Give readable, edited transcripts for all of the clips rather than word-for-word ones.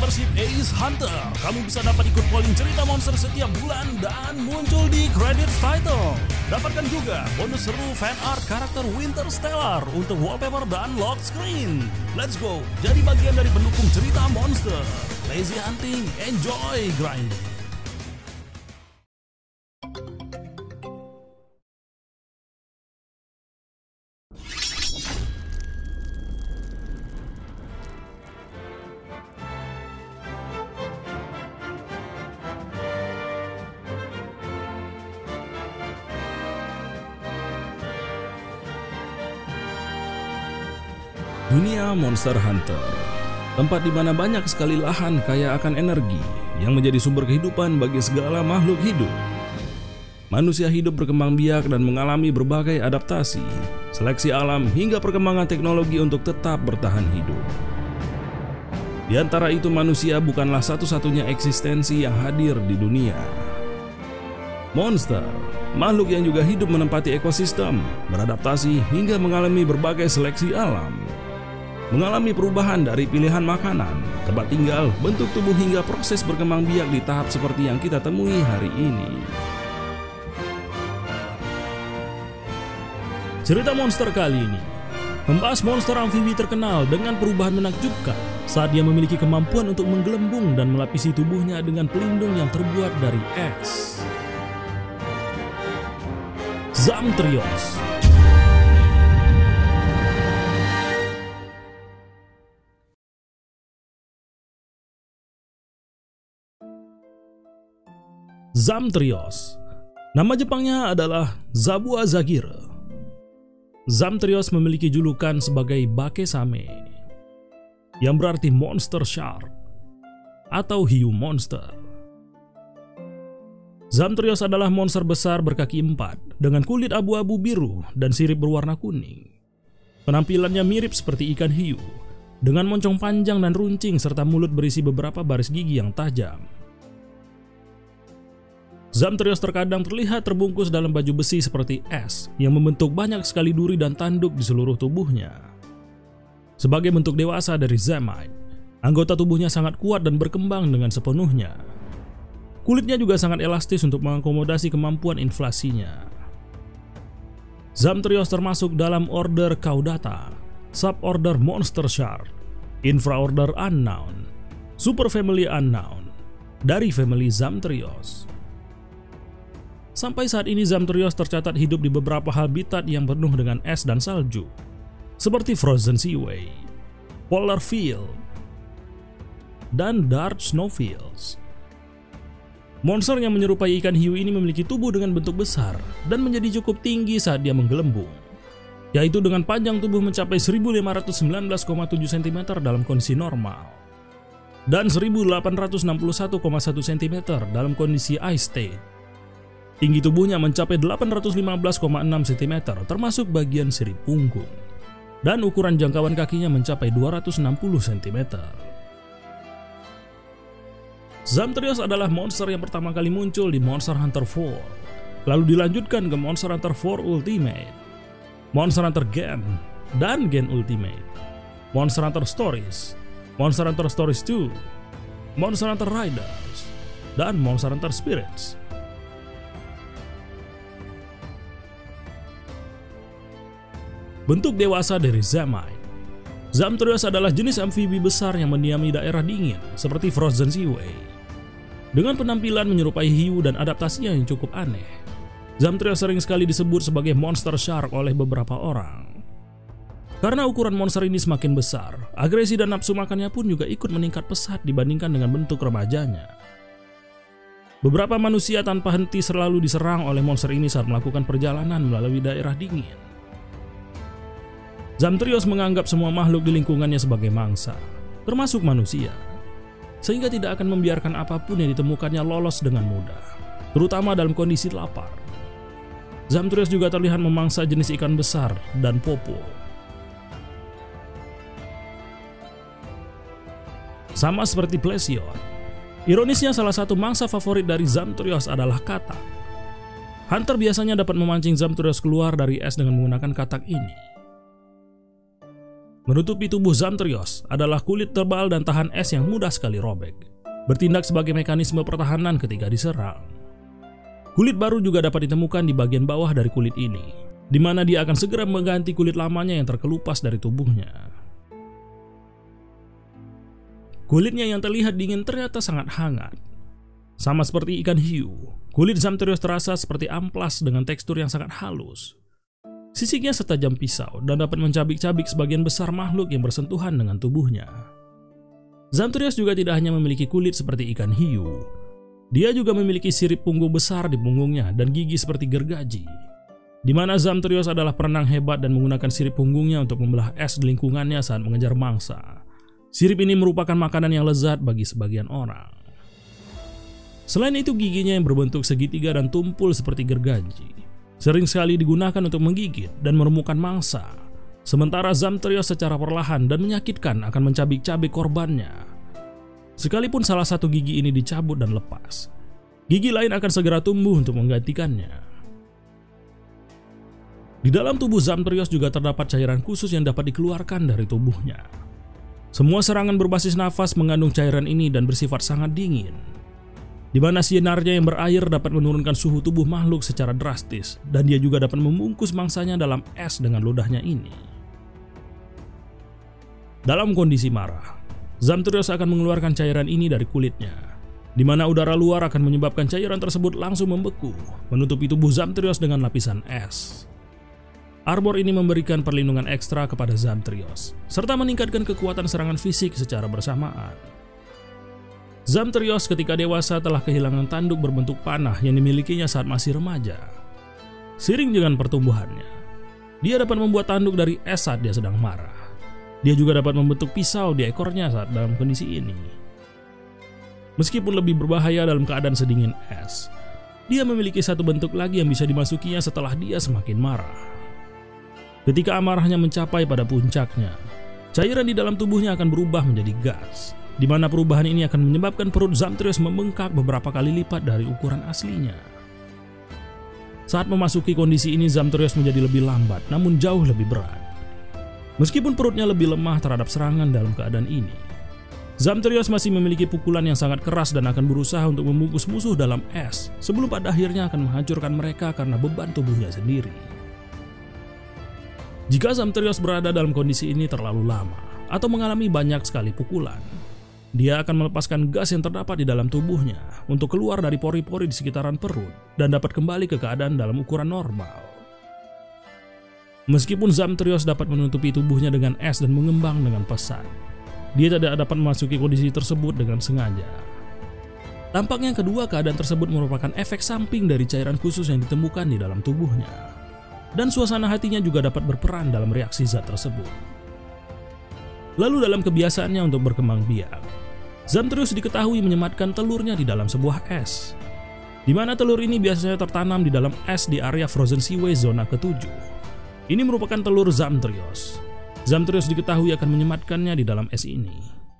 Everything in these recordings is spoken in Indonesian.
membership Ace Hunter, kamu bisa dapat ikut polling cerita monster setiap bulan dan muncul di credits title. Dapatkan juga bonus seru fan art karakter Winter Stellar untuk wallpaper dan lock screen. Let's go, jadi bagian dari pendukung cerita monster. Lazy hunting, enjoy grinding. Dunia Monster Hunter, tempat di mana banyak sekali lahan kaya akan energi yang menjadi sumber kehidupan bagi segala makhluk hidup. Manusia hidup berkembang biak dan mengalami berbagai adaptasi, seleksi alam hingga perkembangan teknologi untuk tetap bertahan hidup. Di antara itu manusia bukanlah satu-satunya eksistensi yang hadir di dunia. Monster, makhluk yang juga hidup menempati ekosistem, beradaptasi hingga mengalami berbagai seleksi alam. Mengalami perubahan dari pilihan makanan, tempat tinggal, bentuk tubuh hingga proses berkembang biak di tahap seperti yang kita temui hari ini. Cerita monster kali ini membahas monster amfibi terkenal dengan perubahan menakjubkan saat dia memiliki kemampuan untuk menggelembung dan melapisi tubuhnya dengan pelindung yang terbuat dari es. Zamtrios. Zamtrios, nama Jepangnya adalah Zabuazagire. Zamtrios memiliki julukan sebagai Bakesame, yang berarti monster shark atau hiu monster. Zamtrios adalah monster besar berkaki 4 dengan kulit abu-abu biru dan sirip berwarna kuning. Penampilannya mirip seperti ikan hiu, dengan moncong panjang dan runcing serta mulut berisi beberapa baris gigi yang tajam. Zamtrios terkadang terlihat terbungkus dalam baju besi seperti es yang membentuk banyak sekali duri dan tanduk di seluruh tubuhnya. Sebagai bentuk dewasa dari Zamite, anggota tubuhnya sangat kuat dan berkembang dengan sepenuhnya. Kulitnya juga sangat elastis untuk mengakomodasi kemampuan inflasinya. Zamtrios termasuk dalam order Caudata, suborder Monster Shark, infraorder Unknown, superfamily Unknown, dari family Zamtrios. Sampai saat ini Zamtrios tercatat hidup di beberapa habitat yang penuh dengan es dan salju, seperti Frozen Seaway, Polar Field, dan Dark Snowfields. Monster yang menyerupai ikan hiu ini memiliki tubuh dengan bentuk besar dan menjadi cukup tinggi saat dia menggelembung, yaitu dengan panjang tubuh mencapai 1519,7 cm dalam kondisi normal dan 1861,1 cm dalam kondisi ice state. Tinggi tubuhnya mencapai 815,6 cm termasuk bagian sirip punggung, dan ukuran jangkauan kakinya mencapai 260 cm. Zamtrios adalah monster yang pertama kali muncul di Monster Hunter 4, lalu dilanjutkan ke Monster Hunter 4 Ultimate, Monster Hunter Gen, dan Gen Ultimate, Monster Hunter Stories, Monster Hunter Stories 2, Monster Hunter Riders, dan Monster Hunter Spirits. Bentuk dewasa dari Zamite. Zamtrios adalah jenis amfibi besar yang mendiami daerah dingin seperti Frozen Seaway. Dengan penampilan menyerupai hiu dan adaptasinya yang cukup aneh, Zamtrios sering sekali disebut sebagai monster shark oleh beberapa orang. Karena ukuran monster ini semakin besar, agresi dan nafsu makannya pun juga ikut meningkat pesat dibandingkan dengan bentuk remajanya. Beberapa manusia tanpa henti selalu diserang oleh monster ini saat melakukan perjalanan melalui daerah dingin. Zamtrios menganggap semua makhluk di lingkungannya sebagai mangsa, termasuk manusia, sehingga tidak akan membiarkan apapun yang ditemukannya lolos dengan mudah, terutama dalam kondisi lapar. Zamtrios juga terlihat memangsa jenis ikan besar dan popo. Sama seperti Plesion, ironisnya salah satu mangsa favorit dari Zamtrios adalah katak. Hunter biasanya dapat memancing Zamtrios keluar dari es dengan menggunakan katak ini. Menutupi tubuh Zamtrios adalah kulit tebal dan tahan es yang mudah sekali robek, bertindak sebagai mekanisme pertahanan ketika diserang. Kulit baru juga dapat ditemukan di bagian bawah dari kulit ini, di mana dia akan segera mengganti kulit lamanya yang terkelupas dari tubuhnya. Kulitnya yang terlihat dingin ternyata sangat hangat. Sama seperti ikan hiu, kulit Zamtrios terasa seperti amplas dengan tekstur yang sangat halus. Sisiknya setajam pisau dan dapat mencabik-cabik sebagian besar makhluk yang bersentuhan dengan tubuhnya. Zamtrios juga tidak hanya memiliki kulit seperti ikan hiu, dia juga memiliki sirip punggung besar di punggungnya dan gigi seperti gergaji, di mana Zamtrios adalah perenang hebat dan menggunakan sirip punggungnya untuk membelah es di lingkungannya saat mengejar mangsa. Sirip ini merupakan makanan yang lezat bagi sebagian orang. Selain itu, giginya yang berbentuk segitiga dan tumpul seperti gergaji sering sekali digunakan untuk menggigit dan meremukkan mangsa, sementara Zamtrios secara perlahan dan menyakitkan akan mencabik-cabik korbannya. Sekalipun salah satu gigi ini dicabut dan lepas, gigi lain akan segera tumbuh untuk menggantikannya. Di dalam tubuh Zamtrios juga terdapat cairan khusus yang dapat dikeluarkan dari tubuhnya. Semua serangan berbasis nafas mengandung cairan ini dan bersifat sangat dingin, di mana sinarnya yang berair dapat menurunkan suhu tubuh makhluk secara drastis, dan dia juga dapat membungkus mangsanya dalam es dengan ludahnya ini. Dalam kondisi marah, Zamtrios akan mengeluarkan cairan ini dari kulitnya, di mana udara luar akan menyebabkan cairan tersebut langsung membeku, menutupi tubuh Zamtrios dengan lapisan es. Armor ini memberikan perlindungan ekstra kepada Zamtrios, serta meningkatkan kekuatan serangan fisik secara bersamaan. Zamtrios ketika dewasa telah kehilangan tanduk berbentuk panah yang dimilikinya saat masih remaja. Seiring dengan pertumbuhannya, dia dapat membuat tanduk dari es saat dia sedang marah. Dia juga dapat membentuk pisau di ekornya saat dalam kondisi ini. Meskipun lebih berbahaya dalam keadaan sedingin es, dia memiliki satu bentuk lagi yang bisa dimasukinya setelah dia semakin marah. Ketika amarahnya mencapai pada puncaknya, cairan di dalam tubuhnya akan berubah menjadi gas, di mana perubahan ini akan menyebabkan perut Zamtrios membengkak beberapa kali lipat dari ukuran aslinya. Saat memasuki kondisi ini, Zamtrios menjadi lebih lambat namun jauh lebih berat. Meskipun perutnya lebih lemah terhadap serangan dalam keadaan ini, Zamtrios masih memiliki pukulan yang sangat keras dan akan berusaha untuk membungkus musuh dalam es sebelum pada akhirnya akan menghancurkan mereka karena beban tubuhnya sendiri. Jika Zamtrios berada dalam kondisi ini terlalu lama atau mengalami banyak sekali pukulan, dia akan melepaskan gas yang terdapat di dalam tubuhnya untuk keluar dari pori-pori di sekitaran perut dan dapat kembali ke keadaan dalam ukuran normal. Meskipun Zamtrios dapat menutupi tubuhnya dengan es dan mengembang dengan pesat, dia tidak dapat memasuki kondisi tersebut dengan sengaja. Tampaknya kedua keadaan tersebut merupakan efek samping dari cairan khusus yang ditemukan di dalam tubuhnya, dan suasana hatinya juga dapat berperan dalam reaksi zat tersebut. Lalu dalam kebiasaannya untuk berkembang biak, Zamtrios diketahui menyematkan telurnya di dalam sebuah es, di mana telur ini biasanya tertanam di dalam es di area Frozen Seaway zona ke-7. Ini merupakan telur Zamtrios. Zamtrios diketahui akan menyematkannya di dalam es ini.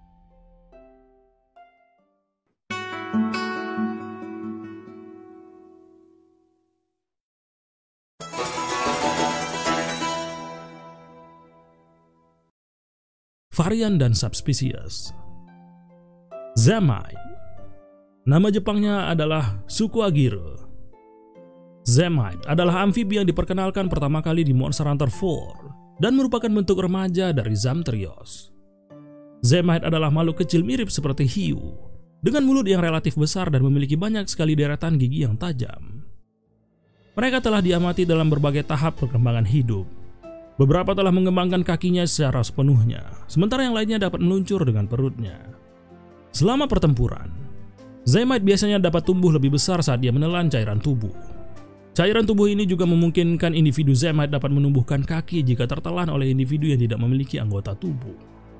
Varian dan subspesies. Zemeid. Nama Jepangnya adalah Sukuagire. Zemeid adalah amfibi yang diperkenalkan pertama kali di Monster Hunter 4 dan merupakan bentuk remaja dari Zamtrios. Zemeid adalah makhluk kecil mirip seperti hiu, dengan mulut yang relatif besar dan memiliki banyak sekali deretan gigi yang tajam. Mereka telah diamati dalam berbagai tahap perkembangan hidup. Beberapa telah mengembangkan kakinya secara sepenuhnya, sementara yang lainnya dapat meluncur dengan perutnya. Selama pertempuran, Zemeid biasanya dapat tumbuh lebih besar saat dia menelan cairan tubuh. Cairan tubuh ini juga memungkinkan individu Zemeid dapat menumbuhkan kaki jika tertelan oleh individu yang tidak memiliki anggota tubuh.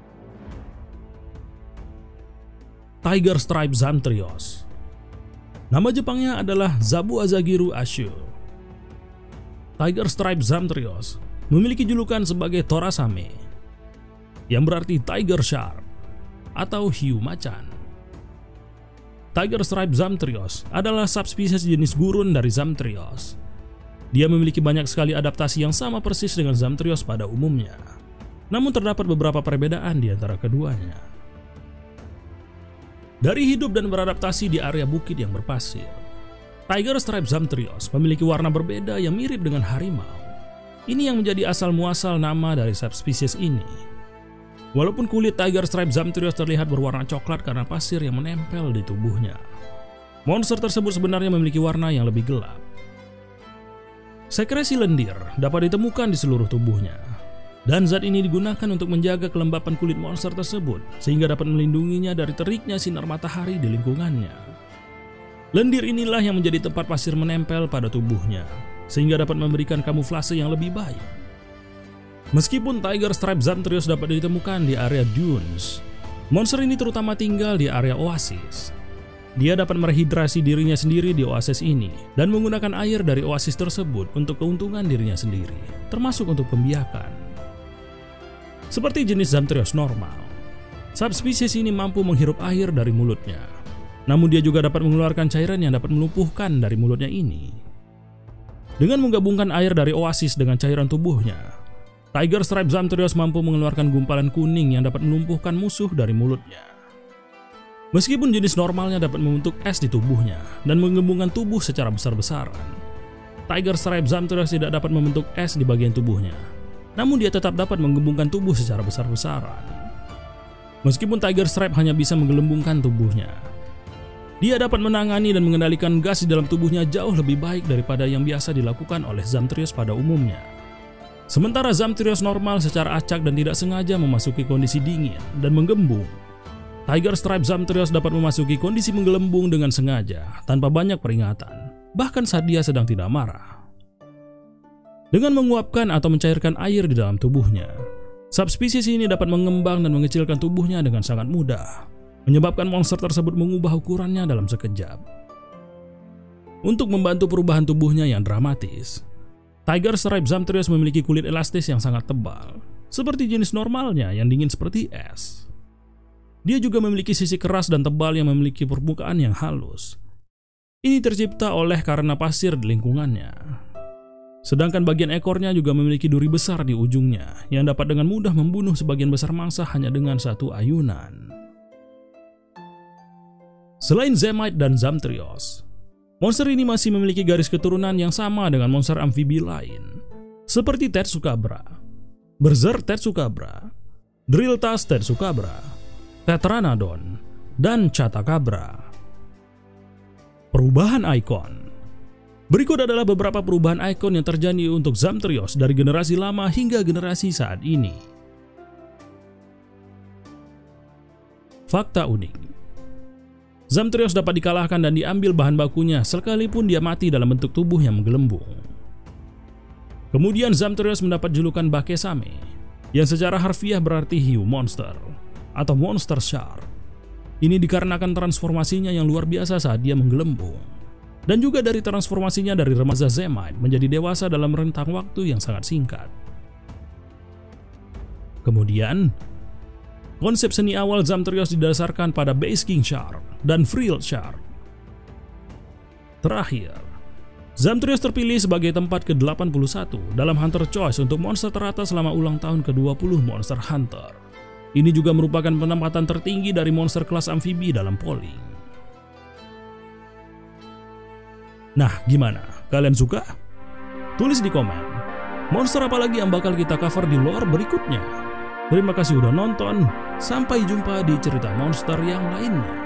Tiger Stripe Zamtrios. Nama Jepangnya adalah Zabuazagiru Ashu. Tiger Stripe Zamtrios memiliki julukan sebagai Torasame, yang berarti Tiger Shark atau hiu macan. Tiger Stripe Zamtrios adalah subspesies jenis gurun dari Zamtrios. Dia memiliki banyak sekali adaptasi yang sama persis dengan Zamtrios pada umumnya. namun terdapat beberapa perbedaan di antara keduanya. Dari hidup dan beradaptasi di area bukit yang berpasir, Tiger Striped Zamtrios memiliki warna berbeda yang mirip dengan harimau. Ini yang menjadi asal-muasal nama dari subspesies ini. Walaupun kulit Tiger Striped Zamtrios terlihat berwarna coklat karena pasir yang menempel di tubuhnya, monster tersebut sebenarnya memiliki warna yang lebih gelap. Sekresi lendir dapat ditemukan di seluruh tubuhnya, dan zat ini digunakan untuk menjaga kelembapan kulit monster tersebut sehingga dapat melindunginya dari teriknya sinar matahari di lingkungannya. Lendir inilah yang menjadi tempat pasir menempel pada tubuhnya sehingga dapat memberikan kamuflase yang lebih baik. Meskipun Tiger Striped Zamtrios dapat ditemukan di area dunes, monster ini terutama tinggal di area oasis. Dia dapat merehidrasi dirinya sendiri di oasis ini dan menggunakan air dari oasis tersebut untuk keuntungan dirinya sendiri, termasuk untuk pembiakan. Seperti jenis Zamtrios normal, subspesies ini mampu menghirup air dari mulutnya. Namun dia juga dapat mengeluarkan cairan yang dapat melumpuhkan dari mulutnya ini. Dengan menggabungkan air dari oasis dengan cairan tubuhnya, Tiger Striped Zamtrios mampu mengeluarkan gumpalan kuning yang dapat melumpuhkan musuh dari mulutnya. Meskipun jenis normalnya dapat membentuk es di tubuhnya dan menggembungkan tubuh secara besar-besaran, Tiger Striped Zamtrios tidak dapat membentuk es di bagian tubuhnya. Namun dia tetap dapat menggembungkan tubuh secara besar-besaran. Meskipun Tiger Stripe hanya bisa menggelembungkan tubuhnya, dia dapat menangani dan mengendalikan gas di dalam tubuhnya jauh lebih baik daripada yang biasa dilakukan oleh Zamtrios pada umumnya. Sementara Zamtrios normal secara acak dan tidak sengaja memasuki kondisi dingin dan menggembung, Tiger Striped Zamtrios dapat memasuki kondisi menggelembung dengan sengaja tanpa banyak peringatan, bahkan saat dia sedang tidak marah. Dengan menguapkan atau mencairkan air di dalam tubuhnya, subspesies ini dapat mengembang dan mengecilkan tubuhnya dengan sangat mudah, menyebabkan monster tersebut mengubah ukurannya dalam sekejap. Untuk membantu perubahan tubuhnya yang dramatis, Tiger Striped Zamtrios memiliki kulit elastis yang sangat tebal, seperti jenis normalnya yang dingin seperti es. Dia juga memiliki sisi keras dan tebal yang memiliki permukaan yang halus. Ini tercipta oleh karena pasir di lingkungannya. Sedangkan bagian ekornya juga memiliki duri besar di ujungnya yang dapat dengan mudah membunuh sebagian besar mangsa hanya dengan satu ayunan. Selain Zemite dan Zamtrios, monster ini masih memiliki garis keturunan yang sama dengan monster amfibi lain, seperti Tetsukabra, Berserk Tetsukabra, Drilltas Tetsukabra, Tetranodon, dan Chatakabra. Perubahan ikon. Berikut adalah beberapa perubahan ikon yang terjadi untuk Zamtrios dari generasi lama hingga generasi saat ini. Fakta unik. Zamtrios dapat dikalahkan dan diambil bahan bakunya sekalipun dia mati dalam bentuk tubuh yang menggelembung. Kemudian Zamtrios mendapat julukan Bakesame, yang secara harfiah berarti hiu monster atau monster shark. Ini dikarenakan transformasinya yang luar biasa saat dia menggelembung, dan juga dari transformasinya dari remaja Zemite menjadi dewasa dalam rentang waktu yang sangat singkat. Kemudian, konsep seni awal Zamtrios didasarkan pada Base King Shark dan Frilled Shark. Terakhir, Zamtrios terpilih sebagai tempat ke-81 dalam Hunter Choice untuk monster terata selama ulang tahun ke-20 Monster Hunter. Ini juga merupakan penempatan tertinggi dari monster kelas amfibi dalam polling. Nah, gimana? Kalian suka? Tulis di komen, monster apa lagi yang bakal kita cover di lore berikutnya? Terima kasih udah nonton, sampai jumpa di cerita monster yang lainnya.